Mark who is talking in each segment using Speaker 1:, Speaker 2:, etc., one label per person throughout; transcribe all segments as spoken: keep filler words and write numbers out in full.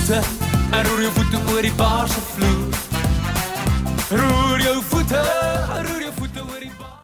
Speaker 1: voete en roer jou voete oor die baarse vloer. Roer jou voete, roer jou voete oor die baarse.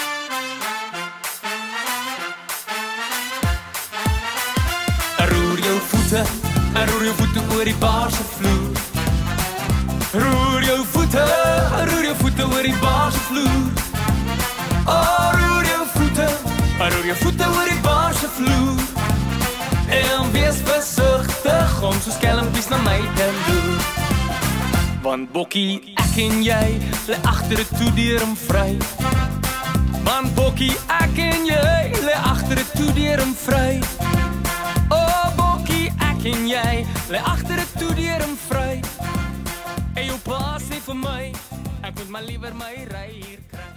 Speaker 1: Roer jou voete en roer jou voete oor die baarse vloer. Roer jou voete, roer jou voete oor die baarse vloer. Oh, roer jou voete, roer jou voete oor die baarse vloer. En wees versigtig om so skelmpies na my te doen. Want Bokkie, ek en jy, lê agter het toedeur en vry. Want Bokkie, ek en jy, lê agter het toedeur en vry. Oh Bokkie, ek en jy, lê agter het toedeur en vry. En jou pa sê vir my, ek moet maar liewer my ry hier kry.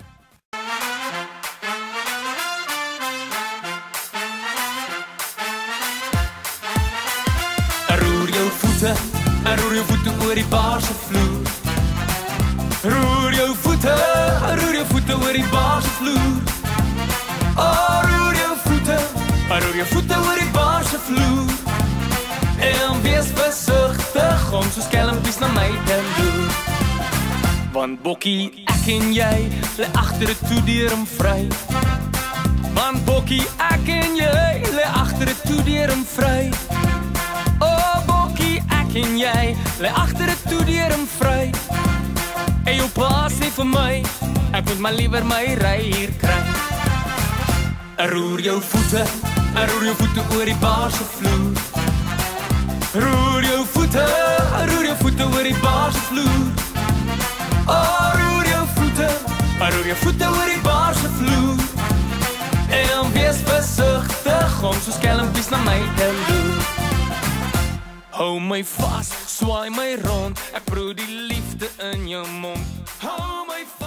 Speaker 1: Roer jou voete en roer jou voete oor die baarse vloer. Roer jou voete, roer jou voete oor die baarse vloer. Oh, roer jou voete, roer jou voete oor die baarse vloer. En wees versigtig om so skelmpies na my te doen. Want Bokkie, ek en jy, lê agter het toedeur en vry. Want Bokkie, ek en jy, lê agter het toedeur en vry. Oh Bokkie, ek en jy, lê agter het toedeur en vry. En jou pa sê vir my, ek moet maar liewer my ry hier kry. Roer jou voete, roer jou voete oor die baarse vloer. Roer jou voete, roer jou voete oor die baarse vloer. Oh, roer jou voete, roer jou voete oor die baarse vloer. En wees versigtig om so skelmpies na my te doen. Hou my vas, swaai my rond, ek proe die liefde in jou mond. Hou my vas.